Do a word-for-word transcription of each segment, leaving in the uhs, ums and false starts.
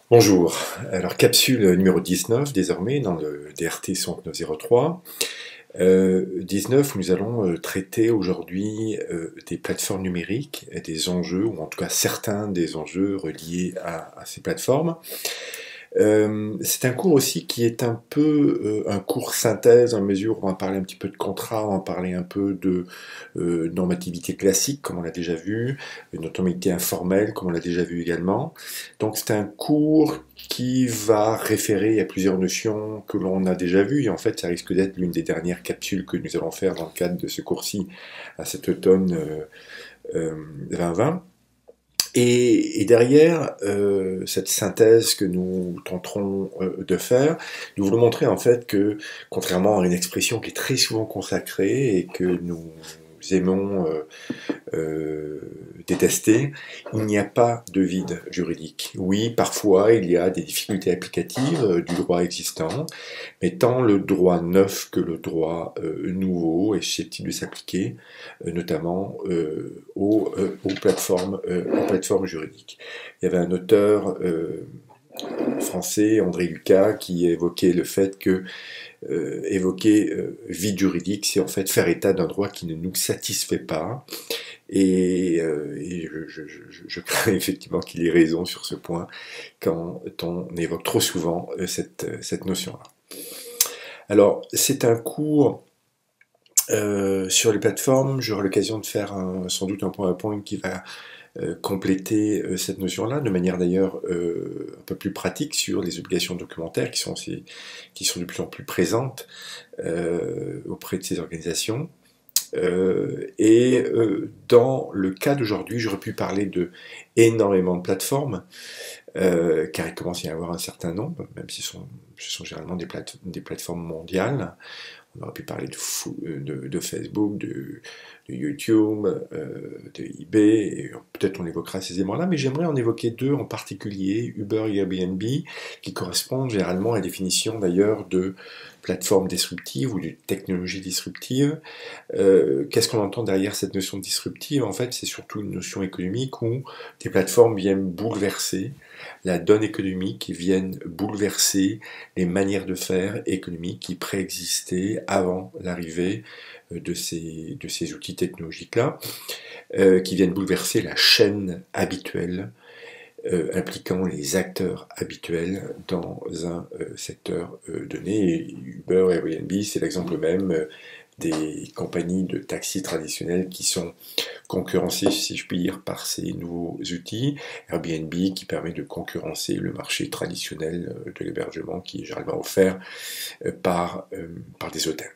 Bonjour, alors capsule numéro dix-neuf désormais dans le D R T soixante-neuf zéro trois. Euh, dix-neuf où nous allons euh, traiter aujourd'hui euh, des plateformes numériques et des enjeux, ou en tout cas certains des enjeux reliés à, à ces plateformes. Euh, c'est un cours aussi qui est un peu euh, un cours synthèse, en mesure où on va parler un petit peu de contrat, on va parler un peu de euh, normativité classique, comme on l'a déjà vu, de normativité informelle, comme on l'a déjà vu également. Donc c'est un cours qui va référer à plusieurs notions que l'on a déjà vues, et en fait ça risque d'être l'une des dernières capsules que nous allons faire dans le cadre de ce cours-ci à cet automne euh, euh, deux mille vingt. Et, et derrière euh, cette synthèse que nous tenterons euh, de faire, nous voulons montrer en fait que, contrairement à une expression qui est très souvent consacrée et que nous aimons euh, euh, détester, il n'y a pas de vide juridique. Oui, parfois il y a des difficultés applicatives euh, du droit existant, mais tant le droit neuf que le droit euh, nouveau est susceptible de s'appliquer, euh, notamment euh, aux, euh, aux, plateformes, euh, aux plateformes juridiques. Il y avait un auteur euh, français, André Lucas, qui évoquait le fait que euh, évoquer euh, vide juridique, c'est en fait faire état d'un droit qui ne nous satisfait pas. Et, euh, et je, je, je, je crains effectivement qu'il ait raison sur ce point quand on évoque trop souvent euh, cette, cette notion-là. Alors, c'est un cours euh, sur les plateformes. J'aurai l'occasion de faire un, sans doute un PowerPoint qui va euh, compléter euh, cette notion-là, de manière d'ailleurs euh, un peu plus pratique sur les obligations documentaires qui sont, aussi, qui sont de plus en plus présentes euh, auprès de ces organisations. Euh, et euh, dans le cas d'aujourd'hui, j'aurais pu parler de énormément de plateformes, euh, car il commence à y avoir un certain nombre, même si ce sont, ce sont généralement des, plate des plateformes mondiales. On aurait pu parler de, de, de Facebook, de, de YouTube, euh, de eBay, et peut-être on évoquera ces éléments-là, mais j'aimerais en évoquer deux en particulier, Uber et Airbnb, qui correspondent généralement à la définition d'ailleurs de plateforme disruptive ou de technologie disruptive. Euh, Qu'est-ce qu'on entend derrière cette notion de disruptive? En fait, c'est surtout une notion économique où des plateformes viennent bouleverser la donne économique, qui viennent bouleverser les manières de faire économiques qui préexistaient avant l'arrivée de ces, de ces outils technologiques-là, euh, qui viennent bouleverser la chaîne habituelle euh, impliquant les acteurs habituels dans un euh, secteur euh, donné. Et Uber et Airbnb, c'est l'exemple même euh, des compagnies de taxi traditionnelles qui sont concurrencées, si je puis dire, par ces nouveaux outils. Airbnb qui permet de concurrencer le marché traditionnel de l'hébergement qui est généralement offert par, euh, par des hôtels.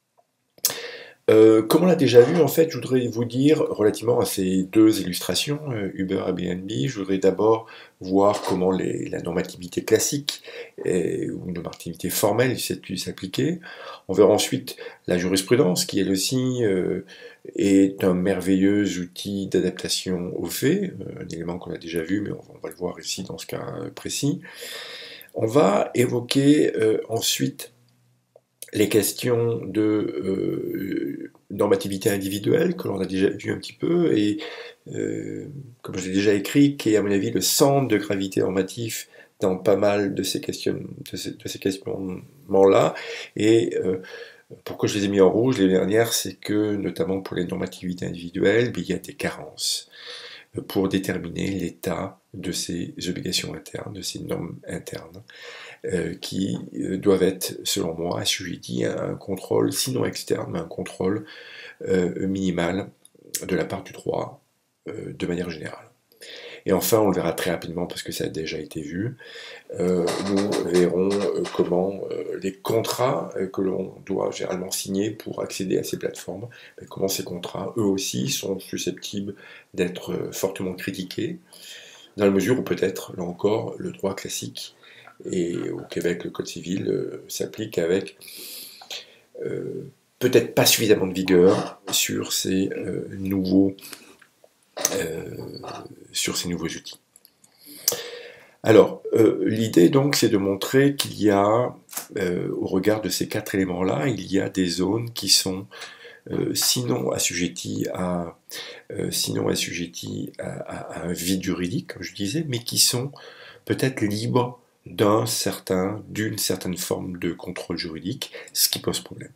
Euh, comme on l'a déjà vu, en fait, je voudrais vous dire, relativement à ces deux illustrations, euh, Uber et Airbnb, je voudrais d'abord voir comment les, la normativité classique et, ou une normativité formelle pu s'appliquer. On verra ensuite la jurisprudence, qui elle aussi euh, est un merveilleux outil d'adaptation aux faits, euh, un élément qu'on a déjà vu, mais on, on va le voir ici dans ce cas précis. On va évoquer euh, ensuite les questions de euh, normativité individuelle, que l'on a déjà vu un petit peu, et euh, comme je l'ai déjà écrit, qui est à mon avis le centre de gravité normatif dans pas mal de ces questions, de ces, de ces questionnements-là. Et euh, pourquoi je les ai mis en rouge les dernières, c'est que, notamment pour les normativités individuelles, il y a des carences pour déterminer l'état de ces obligations internes, de ces normes internes. Euh, qui euh, doivent être, selon moi, assujettis à un contrôle, sinon externe, mais un contrôle euh, minimal de la part du droit, euh, de manière générale. Et enfin, on le verra très rapidement parce que ça a déjà été vu, euh, nous verrons euh, comment euh, les contrats euh, que l'on doit généralement signer pour accéder à ces plateformes, comment ces contrats, eux aussi, sont susceptibles d'être euh, fortement critiqués, dans la mesure où peut-être, là encore, le droit classique et au Québec, le Code civil euh, s'applique avec euh, peut-être pas suffisamment de vigueur sur ces, euh, nouveaux, euh, sur ces nouveaux outils. Alors, euh, l'idée donc, c'est de montrer qu'il y a, euh, au regard de ces quatre éléments-là, il y a des zones qui sont euh, sinon assujetties à, euh, sinon assujetties à, à, à un vide juridique, comme je disais, mais qui sont peut être libre d'un certain, d'une certaine forme de contrôle juridique, ce qui pose problème.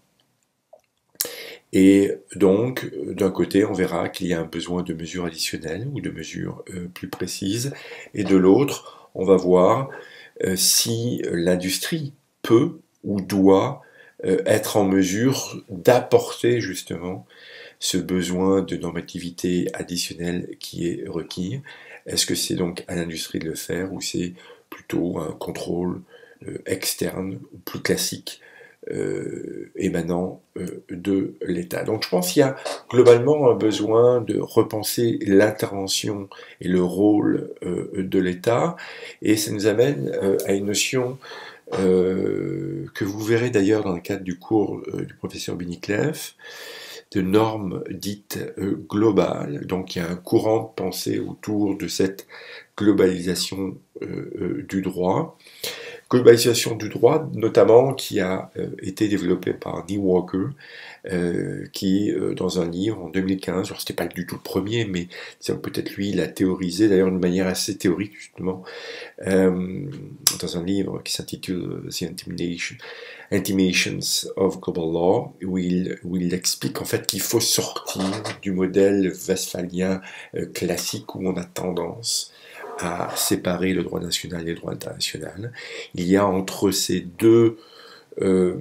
Et donc, d'un côté, on verra qu'il y a un besoin de mesures additionnelles ou de mesures euh, plus précises, et de l'autre, on va voir euh, si l'industrie peut ou doit euh, être en mesure d'apporter justement ce besoin de normativité additionnelle qui est requis. Est-ce que c'est donc à l'industrie de le faire ou c'est plutôt un contrôle euh, externe, plus classique, euh, émanant euh, de l'État. Donc je pense qu'il y a globalement un besoin de repenser l'intervention et le rôle euh, de l'État, et ça nous amène euh, à une notion euh, que vous verrez d'ailleurs dans le cadre du cours euh, du professeur Biniclef, de normes dites euh, globales. Donc il y a un courant de pensée autour de cette globalisation euh, euh, du droit. Globalisation du droit, notamment, qui a euh, été développée par Neil Walker, euh, qui, euh, dans un livre en deux mille quinze, alors c'était pas du tout le premier, mais peut-être lui, il l'a théorisé, d'ailleurs d'une manière assez théorique, justement, euh, dans un livre qui s'intitule The Intimidation, Intimations of Global Law, où il, où il explique en fait qu'il faut sortir du modèle westphalien euh, classique où on a tendance à séparer le droit national et le droit international. Il y a entre ces deux euh,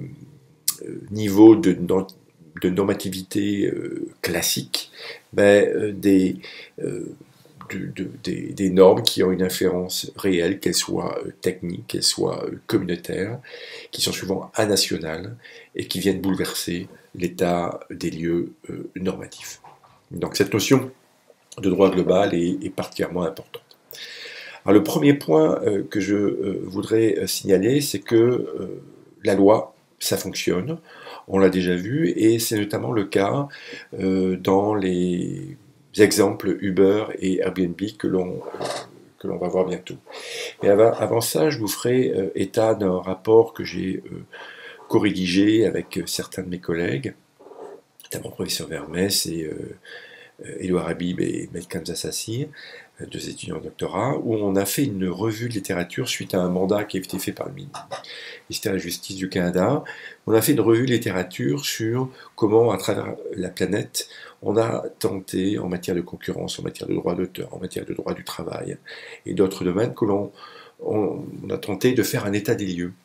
niveaux de, de normativité euh, classique ben, euh, des, euh, de, de, des, des normes qui ont une influence réelle, qu'elles soient euh, techniques, qu'elles soient euh, communautaires, qui sont souvent anationales et qui viennent bouleverser l'état des lieux euh, normatifs. Donc cette notion de droit global est, est particulièrement importante. Alors, le premier point euh, que je euh, voudrais euh, signaler, c'est que euh, la loi, ça fonctionne, on l'a déjà vu, et c'est notamment le cas euh, dans les exemples Uber et Airbnb que l'on euh, que l'on va voir bientôt. Mais avant, avant ça, je vous ferai euh, état d'un rapport que j'ai euh, co-rédigé avec euh, certains de mes collègues, notamment le professeur Vermès et euh, Édouard Habib et Melkan Zassassi, deux étudiants en doctorat, où on a fait une revue de littérature suite à un mandat qui a été fait par le ministère de la Justice du Canada. On a fait une revue de littérature sur comment, à travers la planète, on a tenté, en matière de concurrence, en matière de droit d'auteur, en matière de droit du travail et d'autres domaines, que l'on on, on a tenté de faire un état des lieux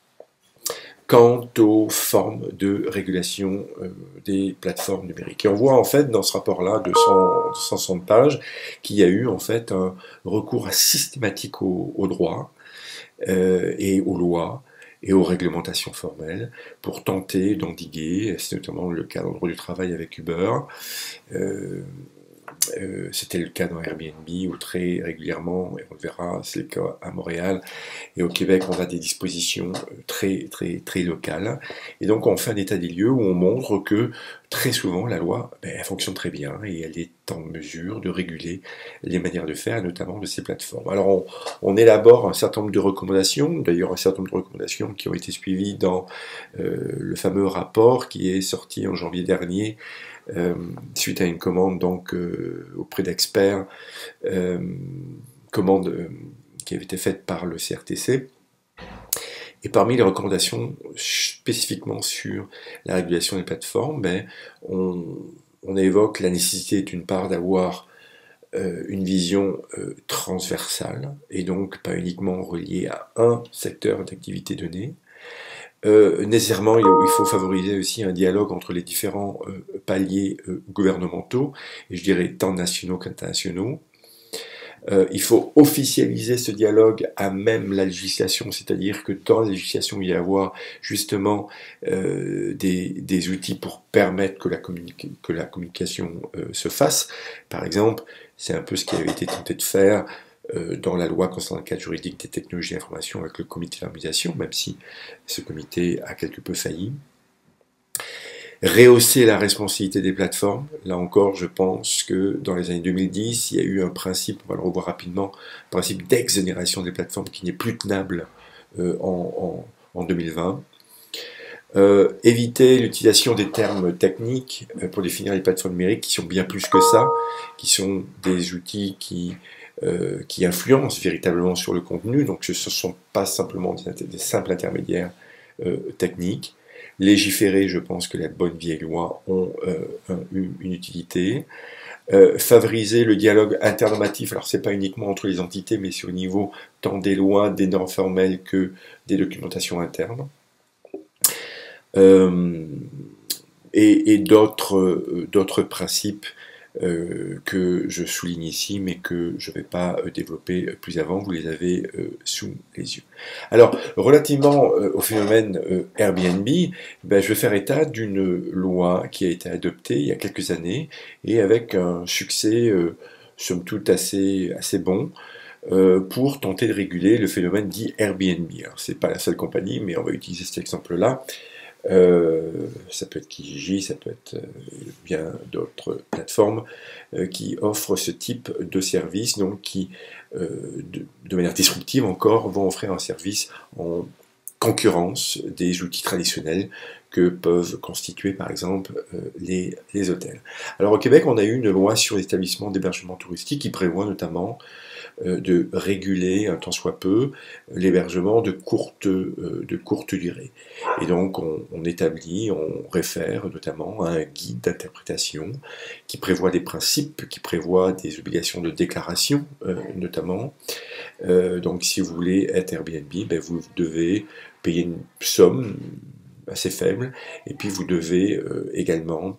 quant aux formes de régulation euh, des plateformes numériques. Et on voit en fait dans ce rapport-là de cent soixante pages qu'il y a eu en fait un recours systématique au, au droit euh, et aux lois et aux réglementations formelles pour tenter d'endiguer, c'est notamment le cas dans le droit du travail avec Uber, euh, Euh, c'était le cas dans Airbnb où très régulièrement, et on le verra, c'est le cas à Montréal et au Québec, on a des dispositions très très très locales. Et donc on fait un état des lieux où on montre que très souvent la loi, ben, elle fonctionne très bien et elle est en mesure de réguler les manières de faire, notamment de ces plateformes. Alors on, on élabore un certain nombre de recommandations, d'ailleurs un certain nombre de recommandations qui ont été suivies dans euh, le fameux rapport qui est sorti en janvier dernier, Euh, suite à une commande donc euh, auprès d'experts, euh, commande euh, qui avait été faite par le C R T C. Et parmi les recommandations spécifiquement sur la régulation des plateformes, ben, on, on évoque la nécessité d'une part d'avoir euh, une vision euh, transversale et donc pas uniquement reliée à un secteur d'activité donnée. Euh, nécessairement, il faut favoriser aussi un dialogue entre les différents euh, paliers euh, gouvernementaux, et je dirais tant nationaux qu'internationaux. Euh, il faut officialiser ce dialogue à même la législation, c'est-à-dire que dans la législation, il y a avoir justement euh, des, des outils pour permettre que la, que la communication euh, se fasse. Par exemple, c'est un peu ce qui avait été tenté de faire dans la loi concernant le cadre juridique des technologies d'information avec le comité d'harmonisation, même si ce comité a quelque peu failli. Rehausser la responsabilité des plateformes. Là encore, je pense que dans les années deux mille dix, il y a eu un principe, on va le revoir rapidement, un principe d'exonération des plateformes qui n'est plus tenable euh, en, en, en deux mille vingt. Euh, éviter l'utilisation des termes techniques euh, pour définir les plateformes numériques qui sont bien plus que ça, qui sont des outils qui euh, qui influencent véritablement sur le contenu, donc ce ne sont pas simplement des, des simples intermédiaires euh, techniques. Légiférer, je pense que la bonne vieille loi ont euh, un, une, une utilité. Euh, favoriser le dialogue internormatif, alors c'est pas uniquement entre les entités, mais c'est au niveau tant des lois, des normes formelles que des documentations internes. Euh, et, et d'autres euh, d'autres principes euh, que je souligne ici, mais que je ne vais pas euh, développer plus avant, vous les avez euh, sous les yeux. Alors, relativement euh, au phénomène euh, Airbnb, ben, je vais faire état d'une loi qui a été adoptée il y a quelques années, et avec un succès, euh, somme toute, assez, assez bon, euh, pour tenter de réguler le phénomène dit Airbnb. Alors, c'est pas la seule compagnie, mais on va utiliser cet exemple-là. Euh, ça peut être Kijiji, ça peut être euh, bien d'autres plateformes euh, qui offrent ce type de service, donc qui, euh, de, de manière disruptive encore, vont offrir un service en concurrence des outils traditionnels que peuvent constituer par exemple euh, les, les hôtels. Alors au Québec, on a eu une loi sur l'établissement d'hébergement touristique qui prévoit notamment de réguler un tant soit peu l'hébergement de courte, de courte durée. Et donc on, on établit, on réfère notamment à un guide d'interprétation qui prévoit des principes, qui prévoit des obligations de déclaration euh, notamment. Euh, donc si vous voulez être Airbnb, ben vous devez payer une somme assez faible et puis vous devez euh, également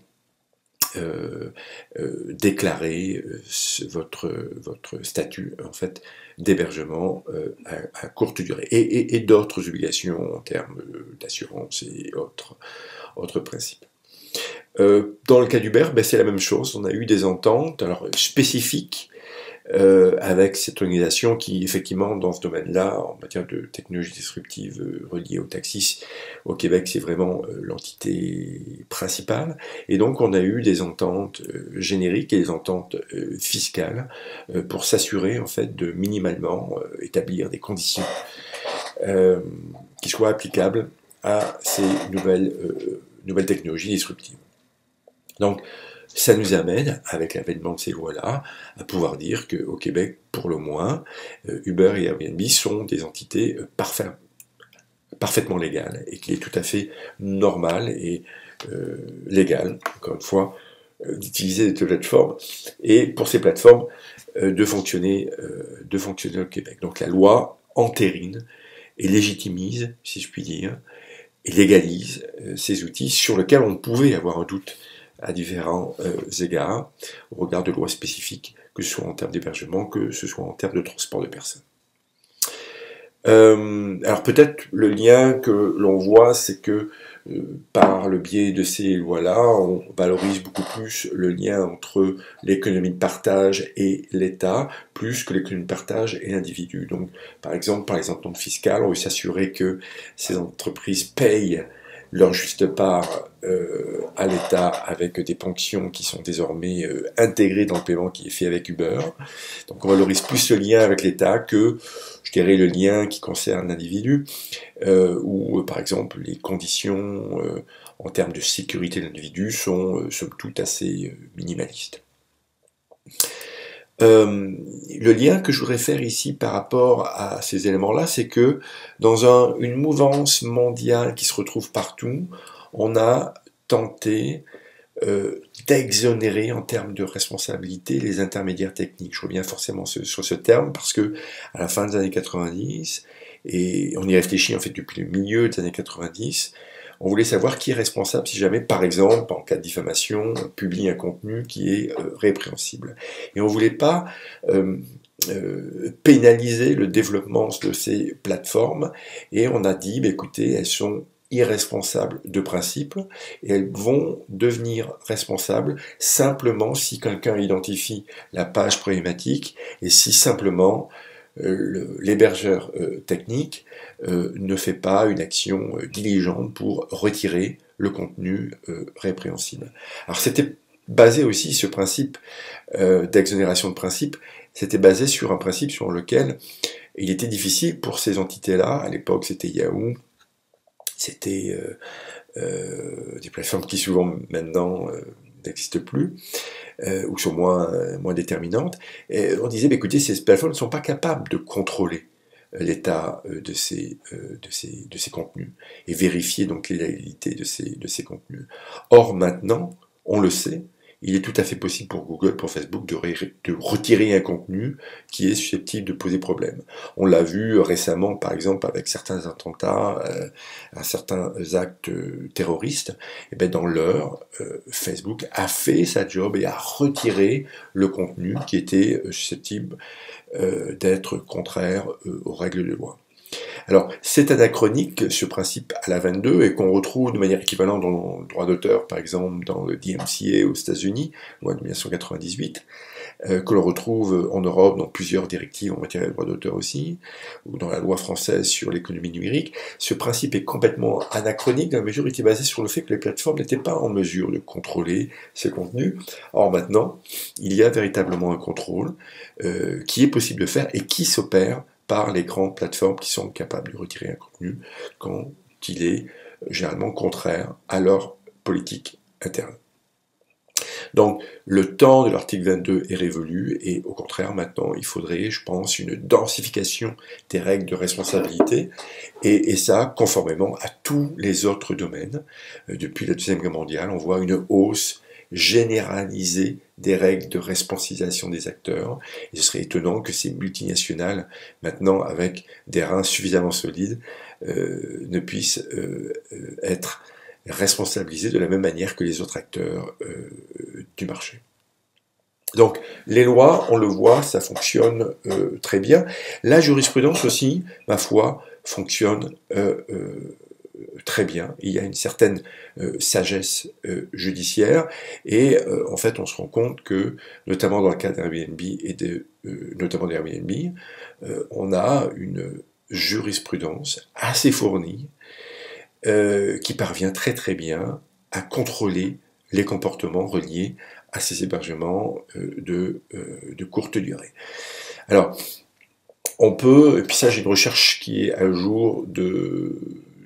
Euh, euh, déclarer euh, votre, votre statut en fait, d'hébergement euh, à, à courte durée et, et, et d'autres obligations en termes d'assurance et autres, autres principes. Euh, dans le cas d'Uber, ben, c'est la même chose, on a eu des ententes alors, spécifiques Euh, avec cette organisation qui, effectivement, dans ce domaine-là, en matière de technologie disruptive euh, reliée au taxi, au Québec, c'est vraiment euh, l'entité principale. Et donc, on a eu des ententes euh, génériques et des ententes euh, fiscales euh, pour s'assurer, en fait, de minimalement euh, établir des conditions euh, qui soient applicables à ces nouvelles, euh, nouvelles technologies disruptives. Donc, ça nous amène, avec l'avènement de ces lois-là, à pouvoir dire qu'au Québec, pour le moins, Uber et Airbnb sont des entités parfait, parfaitement légales et qu'il est tout à fait normal et euh, légal, encore une fois, euh, d'utiliser des plateformes et pour ces plateformes euh, de, fonctionner, euh, de fonctionner au Québec. Donc la loi entérine et légitimise, si je puis dire, et légalise euh, ces outils sur lesquels on pouvait avoir un doute à différents euh, égards, au regard de lois spécifiques, que ce soit en termes d'hébergement, que ce soit en termes de transport de personnes. Euh, alors peut-être le lien que l'on voit, c'est que euh, par le biais de ces lois-là, on valorise beaucoup plus le lien entre l'économie de partage et l'État, plus que l'économie de partage et l'individu. Donc par exemple, par les ententes fiscales, on veut s'assurer que ces entreprises payent leur juste part euh, à l'État avec des ponctions qui sont désormais euh, intégrées dans le paiement qui est fait avec Uber. Donc on valorise plus ce lien avec l'État que, je dirais, le lien qui concerne l'individu, euh, où euh, par exemple les conditions euh, en termes de sécurité de l'individu sont euh, somme toute assez euh, minimalistes. Euh, le lien que je voudrais faire ici par rapport à ces éléments-là, c'est que dans un, une mouvance mondiale qui se retrouve partout, on a tenté euh, d'exonérer en termes de responsabilité les intermédiaires techniques. Je reviens forcément sur, sur ce terme parce que à la fin des années quatre-vingt-dix, et on y réfléchit en fait depuis le milieu des années quatre-vingt-dix, on voulait savoir qui est responsable si jamais, par exemple, en cas de diffamation, on publie un contenu qui est euh, répréhensible. Et on ne voulait pas euh, euh, pénaliser le développement de ces plateformes, et on a dit, bah, écoutez, elles sont irresponsables de principe, et elles vont devenir responsables simplement si quelqu'un identifie la page problématique, et si simplement euh, l'hébergeur euh, technique euh, ne fait pas une action euh, diligente pour retirer le contenu euh, répréhensible. Alors c'était basé aussi, ce principe euh, d'exonération de principe, c'était basé sur un principe sur lequel il était difficile pour ces entités-là, à l'époque c'était Yahoo, c'était euh, euh, des plateformes qui souvent maintenant euh, n'existent plus, euh, ou sont moins, euh, moins déterminantes. Et on disait, bah, écoutez, ces plateformes ne sont pas capables de contrôler l'état de ces, de, ces, de ces contenus et vérifier donc les légalités de ces, de ces contenus. Or maintenant, on le sait, il est tout à fait possible pour Google, pour Facebook, de, de retirer un contenu qui est susceptible de poser problème. On l'a vu récemment, par exemple, avec certains attentats, euh, à certains actes euh, terroristes. Et bien dans l'heure, euh, Facebook a fait sa job et a retiré le contenu qui était susceptible euh, d'être contraire euh, aux règles de loi. Alors, c'est anachronique, ce principe à la vingt-deux, et qu'on retrouve de manière équivalente dans le droit d'auteur, par exemple dans le D M C A aux États-Unis, loi de mille neuf cent quatre-vingt-dix-huit, euh, que l'on retrouve en Europe dans plusieurs directives en matière de droit d'auteur aussi, ou dans la loi française sur l'économie numérique. Ce principe est complètement anachronique dans la mesure où il était basé sur le fait que les plateformes n'étaient pas en mesure de contrôler ces contenus. Or maintenant, il y a véritablement un contrôle euh, qui est possible de faire et qui s'opère par les grandes plateformes qui sont capables de retirer un contenu quand il est généralement contraire à leur politique interne. Donc, le temps de l'article vingt-deux est révolu et au contraire, maintenant, il faudrait, je pense, une densification des règles de responsabilité et, et ça, conformément à tous les autres domaines. Euh, depuis la Deuxième Guerre mondiale, on voit une hausse généralisée des règles de responsabilisation des acteurs. Et ce serait étonnant que ces multinationales, maintenant avec des reins suffisamment solides, euh, ne puissent euh, être responsabilisés de la même manière que les autres acteurs euh, du marché. Donc, les lois, on le voit, ça fonctionne euh, très bien. La jurisprudence aussi, ma foi, fonctionne euh, euh, très bien. Il y a une certaine euh, sagesse euh, judiciaire et euh, en fait, on se rend compte que, notamment dans le cas d'Airbnb et de, euh, notamment d'Airbnb, euh, on a une jurisprudence assez fournie Euh, qui parvient très très bien à contrôler les comportements reliés à ces hébergements euh, de, euh, de courte durée. Alors, on peut, et puis ça j'ai une recherche qui est à jour de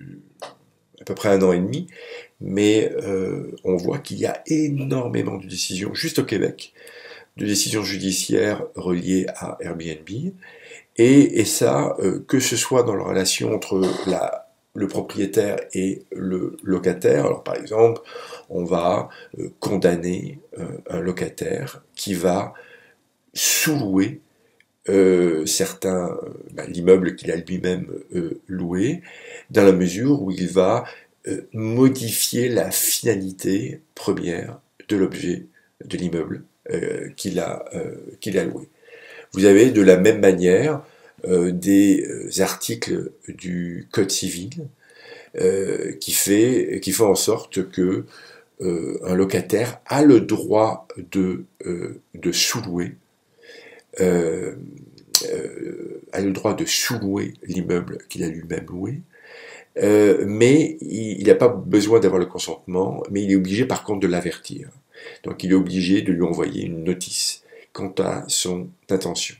à peu près un an et demi, mais euh, on voit qu'il y a énormément de décisions, juste au Québec, de décisions judiciaires reliées à Airbnb, et, et ça, euh, que ce soit dans la relation entre la le propriétaire et le locataire. Alors par exemple, on va euh, condamner euh, un locataire qui va sous-louer euh, certains, euh, bah, l'immeuble qu'il a lui-même euh, loué, dans la mesure où il va euh, modifier la finalité première de l'objet de l'immeuble euh, qu'il a, euh, qu'il a loué. Vous avez de la même manière Euh, des euh, articles du Code civil euh, qui, fait, qui font en sorte que euh, un locataire a le droit de, euh, de sous-louer euh, euh, a le droit de sous-louer l'immeuble qu'il a lui-même loué, euh, mais il n'a pas besoin d'avoir le consentement, mais il est obligé par contre de l'avertir. Donc il est obligé de lui envoyer une notice quant à son intention.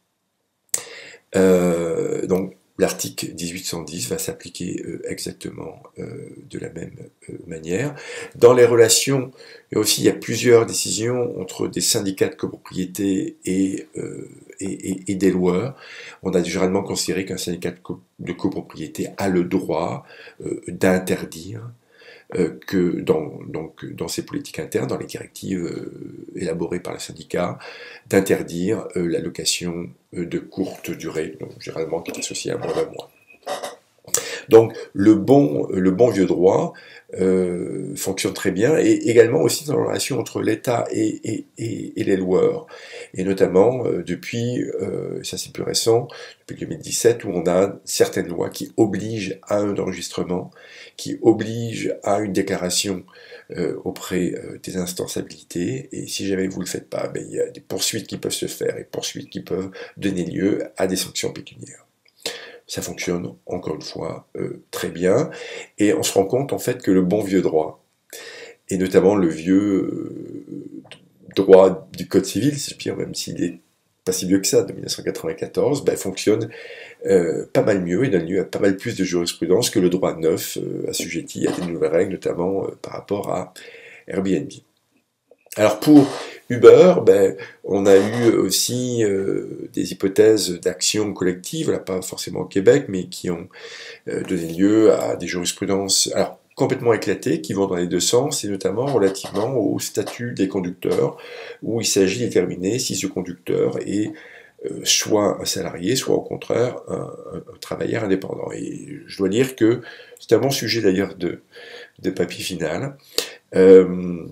Euh, donc l'article dix-huit cent dix va s'appliquer euh, exactement euh, de la même euh, manière. Dans les relations, et aussi il y a plusieurs décisions entre des syndicats de copropriété et, euh, et, et, et des loueurs. On a généralement considéré qu'un syndicat de, co de copropriété a le droit euh, d'interdire Euh, que dans, donc, dans ces politiques internes, dans les directives euh, élaborées par le syndicat, d'interdire euh, la location euh, de courte durée, donc généralement qui est associée à moins d'un mois. Donc le bon, le bon vieux droit euh, fonctionne très bien, et également aussi dans la relation entre l'État et, et, et, et les loueurs, et notamment euh, depuis, euh, ça c'est plus récent, depuis deux mille dix-sept, où on a certaines lois qui obligent à un enregistrement, qui obligent à une déclaration euh, auprès euh, des instances habilitées, et si jamais vous ne le faites pas, ben, il y a des poursuites qui peuvent se faire, et poursuites qui peuvent donner lieu à des sanctions pécuniaires. Ça fonctionne, encore une fois, euh, très bien. Et on se rend compte, en fait, que le bon vieux droit, et notamment le vieux euh, droit du Code civil, si je puis dire, même s'il est pas si vieux que ça, de mille neuf cent quatre-vingt-quatorze, ben, fonctionne euh, pas mal mieux et donne lieu à pas mal plus de jurisprudence que le droit neuf, euh, assujetti à des nouvelles règles, notamment euh, par rapport à Airbnb. Alors pour Uber, ben, on a eu aussi euh, des hypothèses d'action collective, là pas forcément au Québec, mais qui ont euh, donné lieu à des jurisprudences alors, complètement éclatées, qui vont dans les deux sens, et notamment relativement au statut des conducteurs, où il s'agit de déterminer si ce conducteur est euh, soit un salarié, soit au contraire un, un, un travailleur indépendant. Et je dois dire que c'est un bon sujet d'ailleurs de, de papier final. Euh,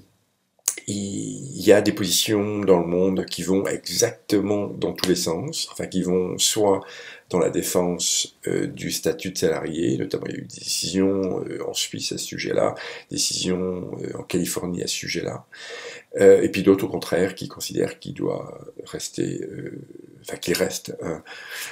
il y a des positions dans le monde qui vont exactement dans tous les sens, enfin qui vont soit dans la défense euh, du statut de salarié, notamment il y a eu des décisions euh, en Suisse à ce sujet-là, décisions euh, en Californie à ce sujet-là, euh, et puis d'autres au contraire qui considèrent qu'il doit rester, euh, enfin qu'il reste un,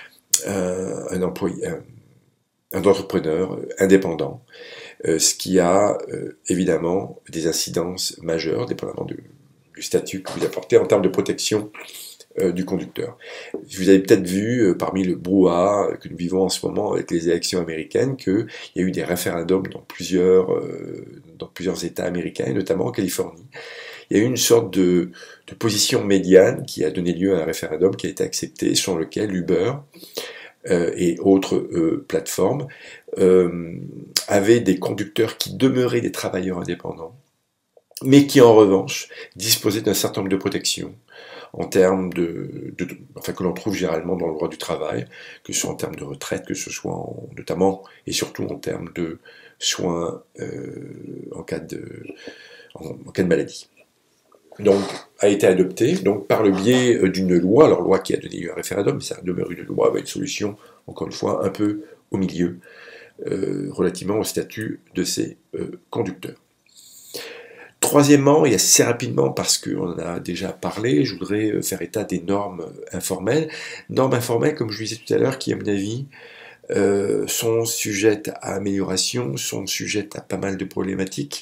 un, un employé, un, un entrepreneur indépendant. Euh, ce qui a euh, évidemment des incidences majeures, dépendamment de, du statut que vous apportez en termes de protection euh, du conducteur. Vous avez peut-être vu, euh, parmi le brouhaha que nous vivons en ce moment avec les élections américaines, qu'il y a eu des référendums dans plusieurs, euh, dans plusieurs États américains, et notamment en Californie. Il y a eu une sorte de, de position médiane qui a donné lieu à un référendum qui a été accepté, sur lequel Uber Euh, et autres euh, plateformes, euh, avaient des conducteurs qui demeuraient des travailleurs indépendants, mais qui en revanche disposaient d'un certain nombre de protections en termes de, de, de enfin que l'on trouve généralement dans le droit du travail, que ce soit en termes de retraite, que ce soit en, notamment et surtout en termes de soins euh, en cas de en, en cas de maladie. Donc, a été adopté donc, par le biais d'une loi, alors loi qui a donné lieu à un référendum, mais ça demeure une loi avec une solution, encore une fois, un peu au milieu, euh, relativement au statut de ces euh, conducteurs. Troisièmement, et assez rapidement, parce qu'on en a déjà parlé, je voudrais faire état des normes informelles. Normes informelles, comme je vous disais tout à l'heure, qui, à mon avis, euh, sont sujettes à amélioration, sont sujettes à pas mal de problématiques,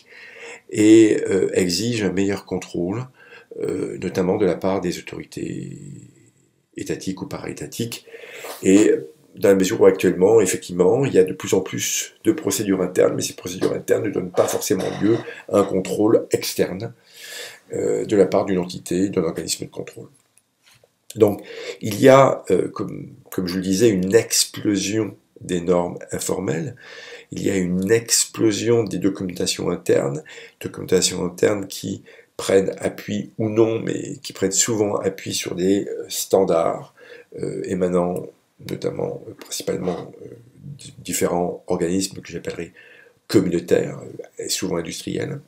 et euh, exige un meilleur contrôle, euh, notamment de la part des autorités étatiques ou para-étatiques. Et dans la mesure où actuellement, effectivement, il y a de plus en plus de procédures internes, mais ces procédures internes ne donnent pas forcément lieu à un contrôle externe euh, de la part d'une entité, d'un organisme de contrôle. Donc, il y a, euh, comme, comme je le disais, une explosion des normes informelles. Il y a une explosion des documentations internes, documentations internes qui prennent appui ou non, mais qui prennent souvent appui sur des standards euh, émanant notamment, euh, principalement, euh, différents organismes que j'appellerais communautaires, et souvent industriels.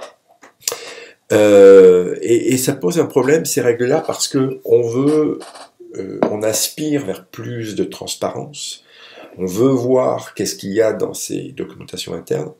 Euh, et, et ça pose un problème, ces règles-là, parce que on veut, euh, on aspire vers plus de transparence. On veut voir qu'est-ce qu'il y a dans ces documentations internes.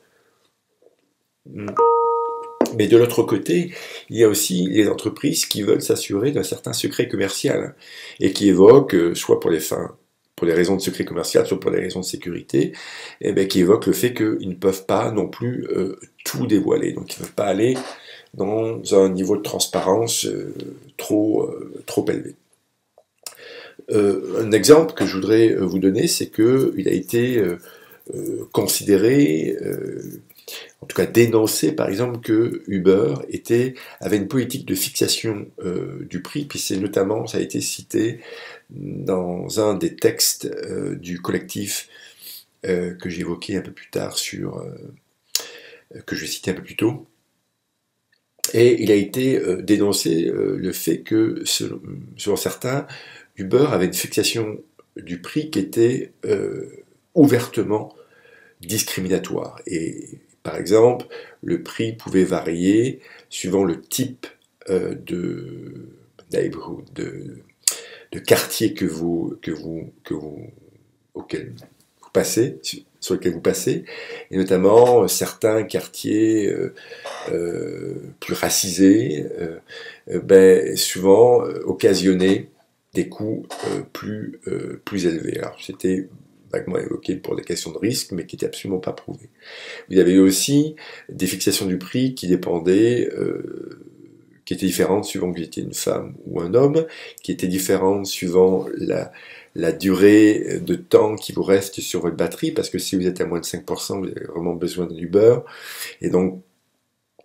Mais de l'autre côté, il y a aussi les entreprises qui veulent s'assurer d'un certain secret commercial et qui évoquent, soit pour les fins, pour les raisons de secret commercial, soit pour les raisons de sécurité, et bien qui évoquent le fait qu'ils ne peuvent pas non plus euh, tout dévoiler. Donc ils ne peuvent pas aller dans un niveau de transparence euh, trop, euh, trop élevé. Euh, un exemple que je voudrais vous donner, c'est qu'il a été euh, euh, considéré, euh, en tout cas dénoncé par exemple, que Uber était, avait une politique de fixation euh, du prix, puis c'est notamment, ça a été cité dans un des textes euh, du collectif euh, que j'évoquais un peu plus tard, sur, euh, que je vais citer un peu plus tôt. Et il a été euh, dénoncé euh, le fait que, selon, selon certains, Uber avait une fixation du prix qui était euh, ouvertement discriminatoire. Et par exemple, le prix pouvait varier suivant le type euh, de neighborhood, de, de quartier que vous, que vous, que vous, auquel vous passez, sur lequel vous passez, et notamment euh, certains quartiers euh, euh, plus racisés, euh, euh, ben, souvent euh, occasionnaient des coûts euh, plus, euh, plus élevés. Alors c'était vaguement évoqué pour des questions de risque, mais qui n'étaient absolument pas prouvées. Vous avez aussi des fixations du prix qui dépendaient, euh, qui étaient différentes suivant que vous étiez une femme ou un homme, qui étaient différentes suivant la, la durée de temps qui vous reste sur votre batterie, parce que si vous êtes à moins de cinq pour cent, vous avez vraiment besoin d'un Uber. Et donc,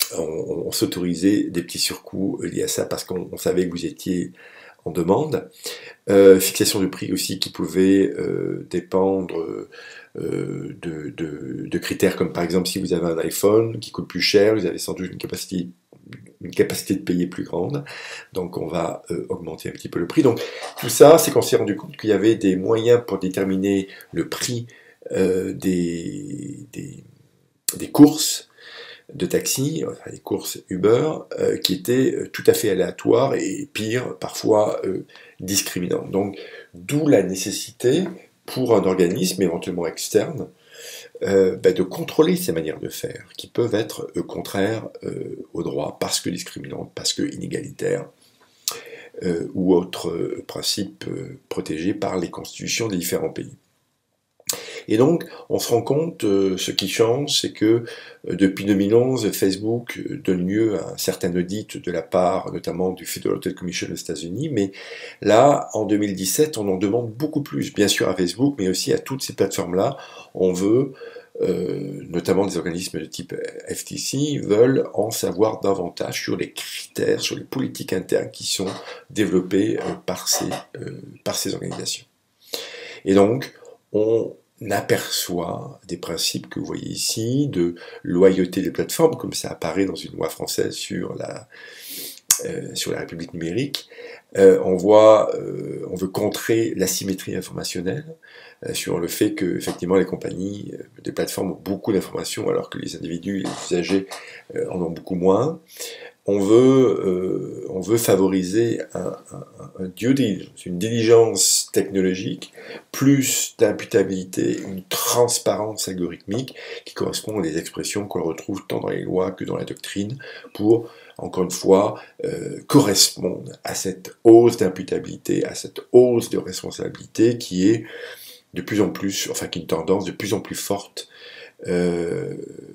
on, on s'autorisait des petits surcoûts liés à ça parce qu'on savait que vous étiez en demande. Euh, fixation de prix aussi qui pouvait euh, dépendre euh, de, de, de critères comme par exemple si vous avez un iPhone qui coûte plus cher, vous avez sans doute une capacité, une capacité de payer plus grande, donc on va euh, augmenter un petit peu le prix. Donc tout ça, c'est qu'on s'est rendu compte qu'il y avait des moyens pour déterminer le prix euh, des, des, des courses de taxi, enfin les courses Uber, euh, qui étaient euh, tout à fait aléatoires et pire, parfois euh, discriminantes. Donc, d'où la nécessité pour un organisme éventuellement externe euh, bah, de contrôler ces manières de faire, qui peuvent être euh, contraires euh, au droit, parce que discriminantes, parce que inégalitaires, euh, ou autres euh, principes euh, protégés par les constitutions des différents pays. Et donc, on se rend compte, euh, ce qui change, c'est que euh, depuis deux mille onze, Facebook donne lieu à un certain audit de la part, notamment du Federal Trade Commission aux États-Unis, mais là, en deux mille dix-sept, on en demande beaucoup plus, bien sûr à Facebook, mais aussi à toutes ces plateformes-là. On veut, euh, notamment des organismes de type F T C, veulent en savoir davantage sur les critères, sur les politiques internes qui sont développées euh, par, ces, euh, par ces organisations. Et donc, on aperçoit des principes que vous voyez ici, de loyauté des plateformes, comme ça apparaît dans une loi française sur la, euh, sur la République numérique. Euh, on voit, euh, on veut contrer l'asymétrie informationnelle, euh, sur le fait que, effectivement, les compagnies, euh, des plateformes ont beaucoup d'informations, alors que les individus, les usagers, euh, en ont beaucoup moins. On veut, euh, on veut favoriser un, un, un due diligence, une diligence technologique, plus d'imputabilité, une transparence algorithmique qui correspond à des expressions qu'on retrouve tant dans les lois que dans la doctrine pour, encore une fois, euh, correspondre à cette hausse d'imputabilité, à cette hausse de responsabilité qui est de plus en plus, enfin qui est une tendance de plus en plus forte, euh,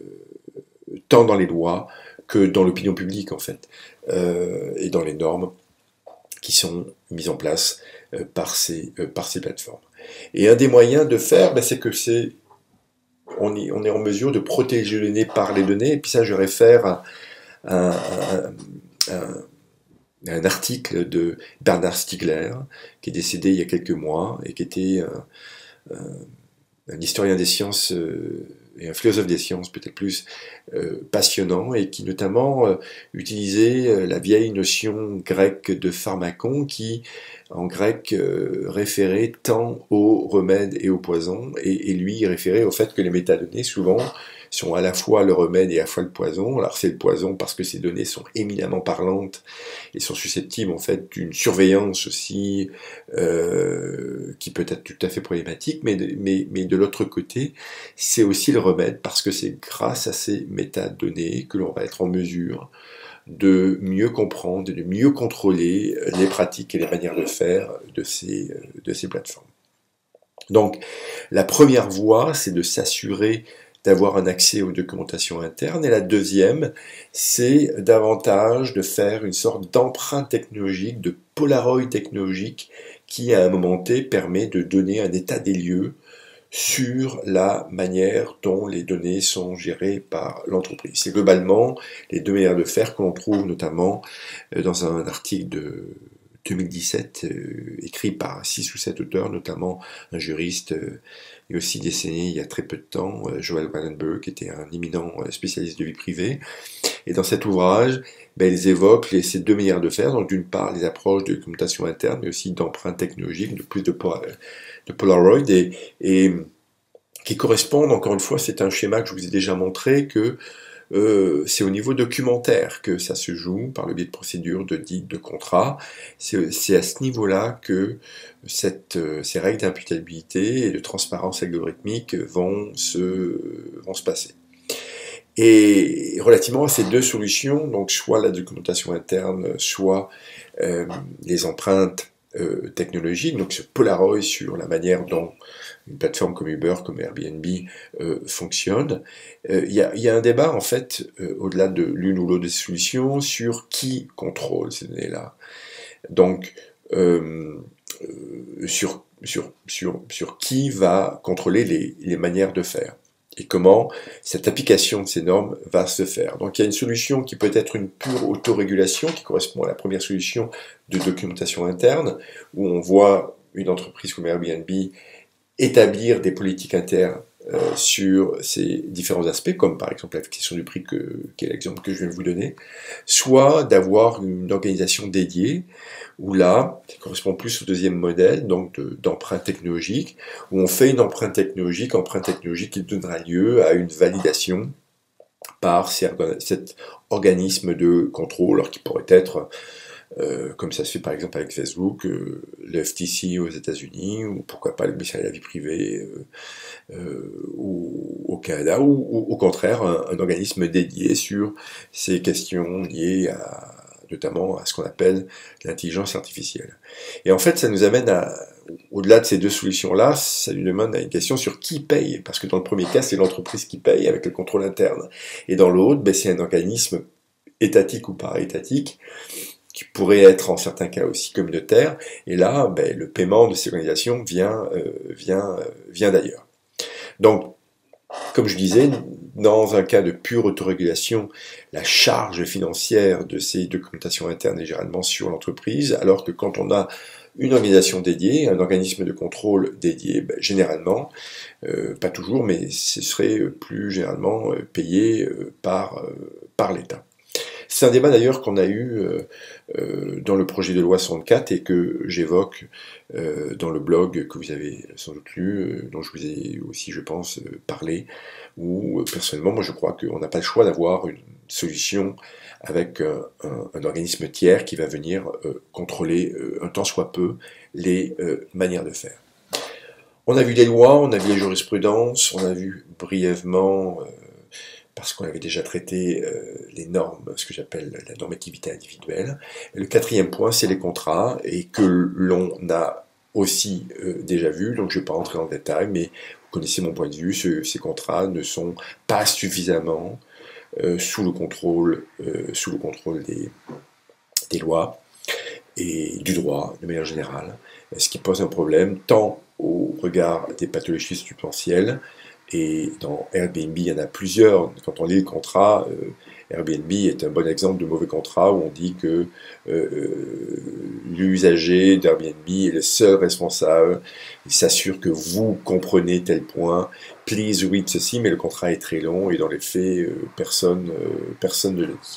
tant dans les lois que dans l'opinion publique en fait, euh, et dans les normes qui sont mises en place euh, par, ces, euh, par ces plateformes. Et un des moyens de faire, ben, c'est que c'est, on, y, on est en mesure de protéger les données par les données, et puis ça je réfère à, à, à, à, à un article de Bernard Stiegler, qui est décédé il y a quelques mois, et qui était un, un, un historien des sciences euh, et un philosophe des sciences peut-être plus euh, passionnant, et qui notamment euh, utilisait euh, la vieille notion grecque de pharmacon qui en grec euh, référait tant aux remèdes et aux poisons, et, et lui référait au fait que les métadonnées souvent sont à la fois le remède et à la fois le poison. Alors c'est le poison parce que ces données sont éminemment parlantes et sont susceptibles en fait d'une surveillance aussi euh, qui peut être tout à fait problématique, mais de, mais, mais de l'autre côté, c'est aussi le remède parce que c'est grâce à ces métadonnées que l'on va être en mesure de mieux comprendre, de mieux contrôler les pratiques et les manières de faire de ces, de ces plateformes. Donc, la première voie, c'est de s'assurer d'avoir un accès aux documentations internes, et la deuxième, c'est davantage de faire une sorte d'empreinte technologique, de Polaroid technologique, qui à un moment T permet de donner un état des lieux sur la manière dont les données sont gérées par l'entreprise. C'est globalement les deux manières de faire que l'on trouve notamment dans un article de deux mille dix-sept, euh, écrit par six ou sept auteurs, notamment un juriste euh, et aussi décédé il y a très peu de temps, euh, Joel Wallenberg, qui était un éminent euh, spécialiste de vie privée. Et dans cet ouvrage, ben, ils évoquent les, ces deux manières de faire, donc d'une part les approches de documentation interne, mais aussi d'empreintes technologiques, de plus de, de Polaroid, et, et qui correspondent, encore une fois, c'est un schéma que je vous ai déjà montré, que Euh, c'est au niveau documentaire que ça se joue, par le biais de procédures, de dites, de contrats. C'est à ce niveau-là que cette, euh, ces règles d'imputabilité et de transparence algorithmique vont se, vont se passer. Et relativement à ces deux solutions, donc soit la documentation interne, soit euh, les empreintes euh, technologiques, donc ce Polaroid sur la manière dont une plateforme comme Uber, comme Airbnb euh, fonctionne. Il euh, y, y a un débat, en fait, euh, au-delà de l'une ou l'autre des solutions, sur qui contrôle ces données-là. Donc, euh, euh, sur, sur, sur, sur qui va contrôler les, les manières de faire. et comment cette application de ces normes va se faire. Donc il y a une solution qui peut être une pure autorégulation, qui correspond à la première solution de documentation interne, où on voit une entreprise comme Airbnb établir des politiques internes euh, sur ces différents aspects, comme par exemple la question du prix, que, qui est l'exemple que je viens de vous donner, soit d'avoir une organisation dédiée, où là, ça correspond plus au deuxième modèle, donc d'empreinte technologique, où on fait une empreinte technologique, empreinte technologique qui donnera lieu à une validation par cet organisme de contrôle, alors qui pourrait être, euh, comme ça se fait par exemple avec Facebook, euh, le F T C aux États-Unis, ou pourquoi pas le ministère de la vie privée euh, euh, au, au Canada, ou, ou au contraire un, un organisme dédié sur ces questions liées à notamment à ce qu'on appelle l'intelligence artificielle. Et en fait, ça nous amène à, au-delà de ces deux solutions-là, ça nous demande à une question sur qui paye, parce que dans le premier cas, c'est l'entreprise qui paye avec le contrôle interne, et dans l'autre, ben, c'est un organisme étatique ou para-étatique, qui pourrait être en certains cas aussi communautaire, et là, ben, le paiement de ces organisations vient, euh, vient, euh, vient d'ailleurs. Donc, comme je disais, dans un cas de pure autorégulation, la charge financière de ces documentations internes est généralement sur l'entreprise, alors que quand on a une organisation dédiée, un organisme de contrôle dédié, ben, généralement, euh, pas toujours, mais ce serait plus généralement payé par, euh, par l'État. C'est un débat d'ailleurs qu'on a eu euh, euh, dans le projet de loi soixante-quatre et que j'évoque euh, dans le blog que vous avez sans doute lu, euh, dont je vous ai aussi, je pense, euh, parlé, où euh, personnellement, moi je crois qu'on n'a pas le choix d'avoir une solution avec euh, un, un organisme tiers qui va venir euh, contrôler euh, un tant soit peu les euh, manières de faire. On a vu les lois, on a vu les jurisprudences, on a vu brièvement... Euh, parce qu'on avait déjà traité euh, les normes, ce que j'appelle la normativité individuelle. Et le quatrième point, c'est les contrats, et que l'on a aussi euh, déjà vu, donc je ne vais pas rentrer dans le détail, mais vous connaissez mon point de vue, ce, ces contrats ne sont pas suffisamment euh, sous le contrôle, euh, sous le contrôle des, des lois et du droit, de manière générale, ce qui pose un problème tant au regard des pathologies substantielles. Et dans Airbnb, il y en a plusieurs. Quand on lit le contrat, euh, Airbnb est un bon exemple de mauvais contrat où on dit que euh, l'usager d'Airbnb est le seul responsable. Il s'assure que vous comprenez tel point. Please read ceci, mais le contrat est très long et dans les faits, euh, personne, euh, personne ne le dit.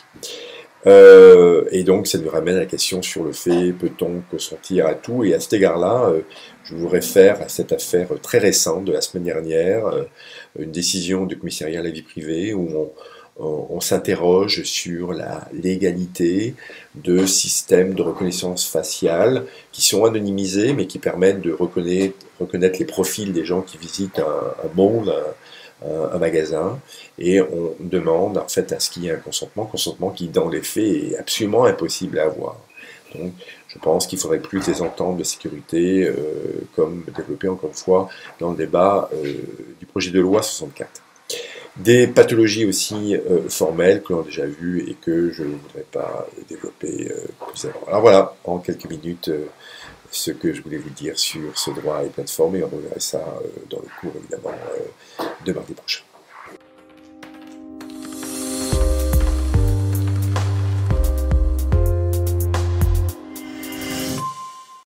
Euh, et donc, ça nous ramène à la question sur le fait, peut-on consentir à tout? Et à cet égard-là, euh, je vous réfère à cette affaire très récente de la semaine dernière, euh, une décision du commissariat à la vie privée où on, on, on s'interroge sur la légalité de systèmes de reconnaissance faciale qui sont anonymisés, mais qui permettent de reconnaître, reconnaître les profils des gens qui visitent un, un monde, un, un magasin, et on demande en fait à ce qu'il y ait un consentement, consentement qui dans les faits est absolument impossible à avoir. Donc je pense qu'il faudrait plus des ententes de sécurité, euh, comme développé encore une fois dans le débat euh, du projet de loi soixante-quatre. Des pathologies aussi euh, formelles que l'on a déjà vues et que je ne voudrais pas développer euh, plus avant. Alors voilà, en quelques minutes, euh, ce que je voulais vous dire sur ce droit et plateforme, et on reverra ça euh, dans le cours évidemment euh, de mardi prochain.